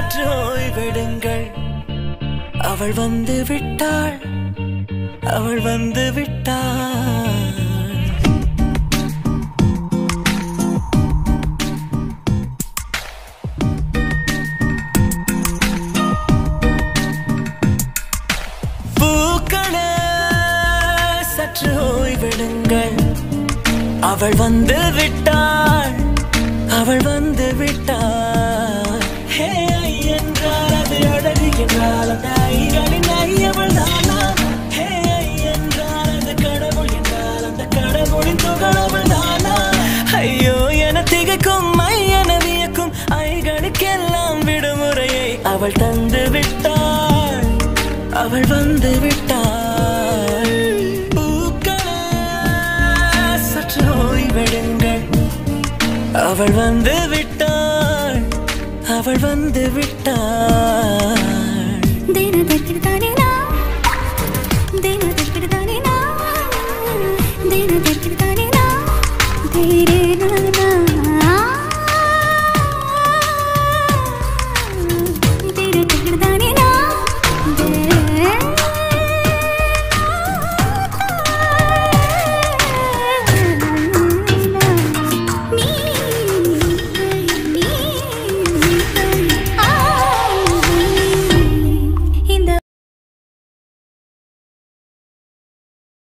சற்று ஓய்வெடுங்கள் அவள் வந்து விட்டாள் அவள் வந்து விட்டாள் பூக்களே சற்று ஓய்வெடுங்கள் அவள் வந்து விட்டாள் அவள் வந்து விட்டாள் ஹே என்றால் அது அழகு என்றால் அந்த ஐகளின் ஐயவள் தானா ஹே என்றால் அது கடவுள் என்றால் அந்த கடவுளின் துகளவள் தானா ஐயோ என திகைக்கும் என வியக்கும் ஐகளுக்கெல்லாம் விடுமுறையை அவள் தந்து விட்டாள் அவள் வந்து விட்டாள் பூக்களே சற்று ஓய்வெடுங்கள் அவள் வந்து விட்டாள் அவள் வந்து விட்டாள் தினதற்கு தானே